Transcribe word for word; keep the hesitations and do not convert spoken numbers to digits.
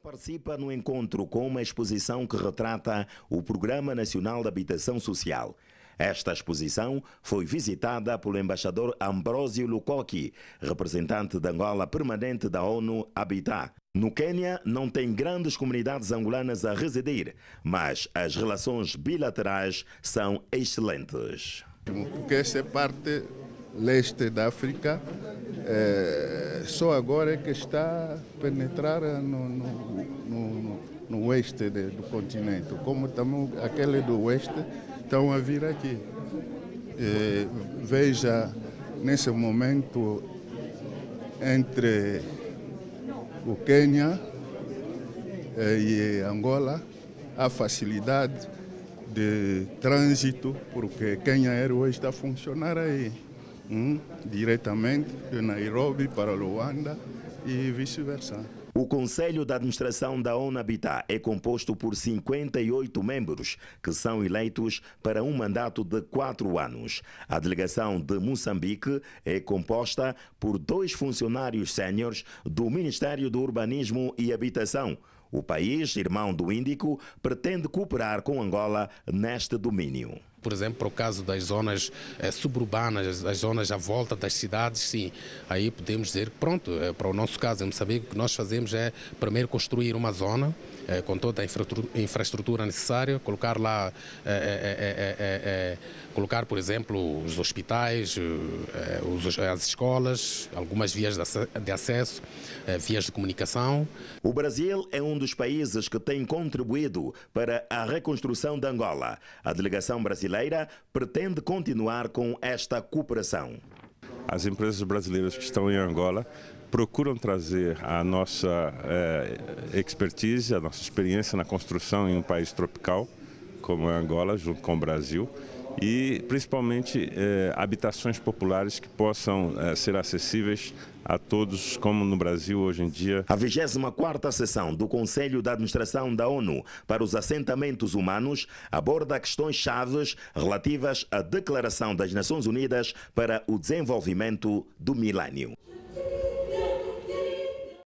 participa no encontro com uma exposição que retrata o Programa Nacional de Habitação Social. Esta exposição foi visitada pelo embaixador Ambrósio Lukoki, representante de Angola permanente da ONU Habitat. No Quênia não tem grandes comunidades angolanas a residir, mas as relações bilaterais são excelentes. Porque essa é parte leste da África, é, só agora é que está a penetrar no, no, no, no oeste de, do continente, como também aquele do oeste estão a vir aqui. É, veja, nesse momento, entre o Quênia e Angola, há facilidade de trânsito, porque Kenya Airways está a funcionar aí. Hum, diretamente de Nairobi para Luanda e vice-versa. O Conselho de Administração da ONU Habitat é composto por cinquenta e oito membros que são eleitos para um mandato de quatro anos. A delegação de Moçambique é composta por dois funcionários séniores do Ministério do Urbanismo e Habitação. O país, irmão do Índico, pretende cooperar com Angola neste domínio. Por exemplo, para o caso das zonas eh, suburbanas, as zonas à volta das cidades, sim, aí podemos dizer que, pronto, eh, para o nosso caso em Moçambique, o que nós fazemos é primeiro construir uma zona eh, com toda a infraestrutura, infraestrutura necessária, colocar lá, eh, eh, eh, eh, colocar, por exemplo, os hospitais, eh, os, as escolas, algumas vias de acesso, eh, vias de comunicação. O Brasil é um dos países que tem contribuído para a reconstrução de Angola. A delegação brasileira pretende continuar com esta cooperação. As empresas brasileiras que estão em Angola procuram trazer a nossa eh, expertise, a nossa experiência na construção em um país tropical, como é Angola, junto com o Brasil, e principalmente eh, habitações populares que possam eh, ser acessíveis a todos, como no Brasil hoje em dia. A vigésima quarta sessão do Conselho de Administração da ONU para os Assentamentos Humanos aborda questões chaves relativas à Declaração das Nações Unidas para o Desenvolvimento do Milênio.